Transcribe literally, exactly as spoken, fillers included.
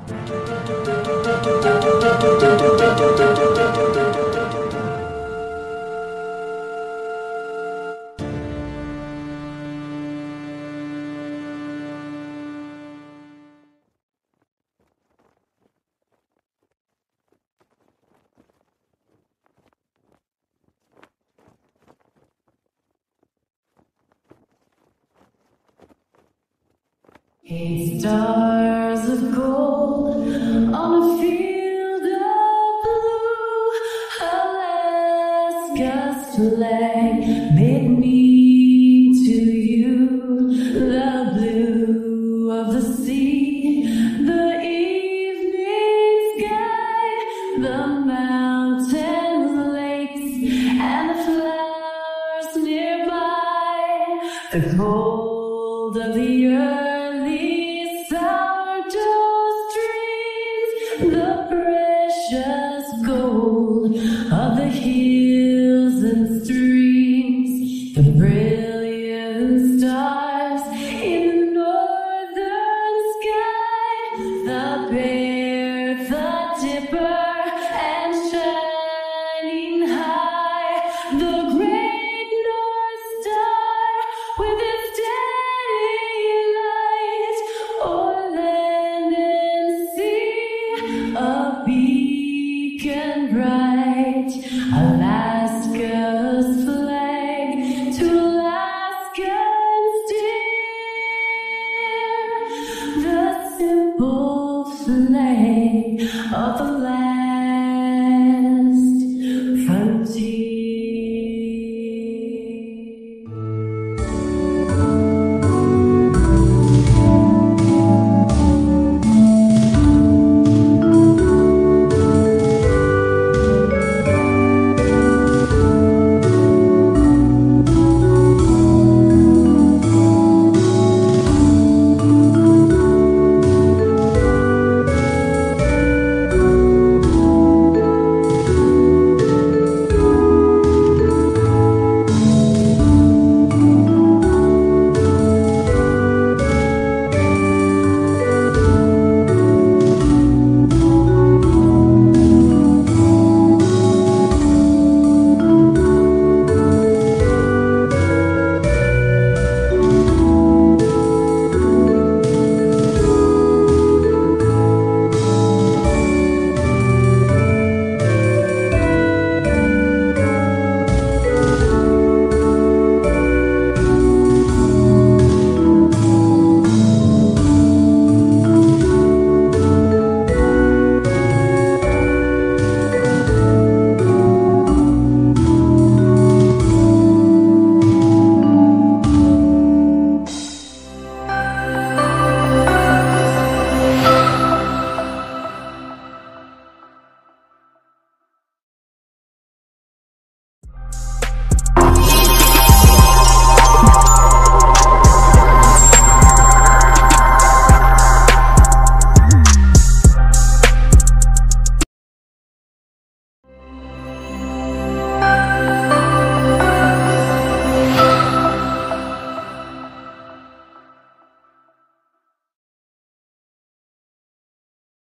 Eight stars of gold on a field of blue, Alaska's flag made me to you. The blue of the sea, the evening sky, the mountains, lakes, and the flowers nearby, the cold of the earth, the precious gold of the hills and streams, the brilliant stars in the northern sky, the bear, the dipper, and shining high, the great North Star with its steady light, o'er land and sea, a beacon bright, Alaska's flag to Alaskans dear, the simple flag of the land.